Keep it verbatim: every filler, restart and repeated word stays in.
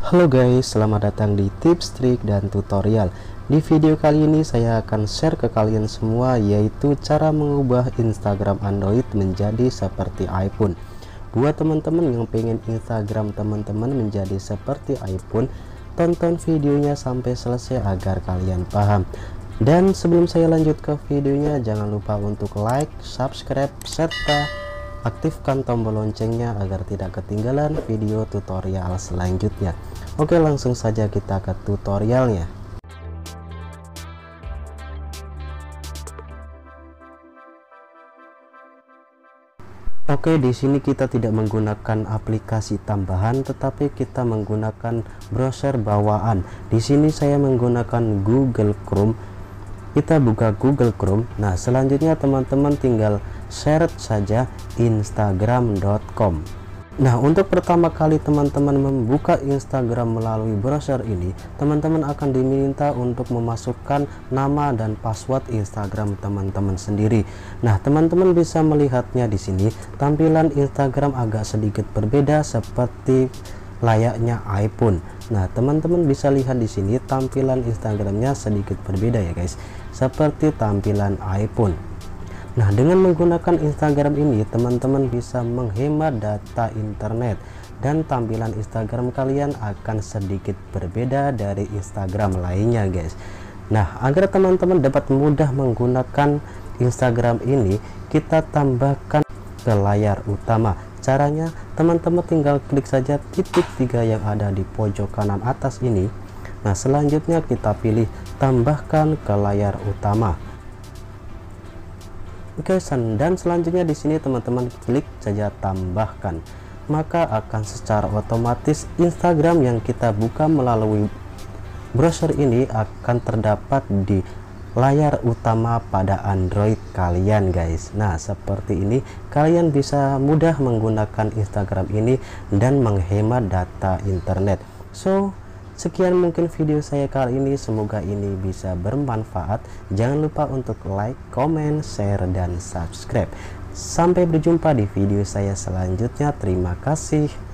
Halo guys, selamat datang di tips, trik, dan tutorial. Di video kali ini saya akan share ke kalian semua, yaitu cara mengubah Instagram Android menjadi seperti iPhone. Buat teman-teman yang pengen Instagram teman-teman menjadi seperti iPhone, tonton videonya sampai selesai agar kalian paham. Dan sebelum saya lanjut ke videonya, jangan lupa untuk like, subscribe, serta aktifkan tombol loncengnya agar tidak ketinggalan video tutorial selanjutnya. Oke, langsung saja kita ke tutorialnya. Oke, di sini kita tidak menggunakan aplikasi tambahan, tetapi kita menggunakan browser bawaan. Di sini saya menggunakan Google Chrome. Kita buka Google Chrome. Nah, selanjutnya teman-teman tinggal search saja instagram dot com. Nah, untuk pertama kali teman-teman membuka Instagram melalui browser ini, teman-teman akan diminta untuk memasukkan nama dan password Instagram teman-teman sendiri. Nah, teman-teman bisa melihatnya di sini. Tampilan Instagram agak sedikit berbeda seperti layaknya iPhone. Nah, teman-teman bisa lihat di sini tampilan Instagramnya sedikit berbeda ya guys, seperti tampilan iPhone. Nah, dengan menggunakan Instagram ini teman-teman bisa menghemat data internet dan tampilan Instagram kalian akan sedikit berbeda dari Instagram lainnya guys. Nah, agar teman-teman dapat mudah menggunakan Instagram ini, kita tambahkan ke layar utama. Caranya, teman-teman tinggal klik saja titik tiga yang ada di pojok kanan atas ini. Nah, selanjutnya kita pilih tambahkan ke layar utama. Oke, dan selanjutnya di sini teman-teman klik saja tambahkan, maka akan secara otomatis Instagram yang kita buka melalui browser ini akan terdapat di layar utama pada Android kalian guys. Nah, seperti ini kalian bisa mudah menggunakan Instagram ini dan menghemat data internet. So, sekian mungkin video saya kali ini, semoga ini bisa bermanfaat. Jangan lupa untuk like, comment, share, dan subscribe. Sampai berjumpa di video saya selanjutnya. Terima kasih.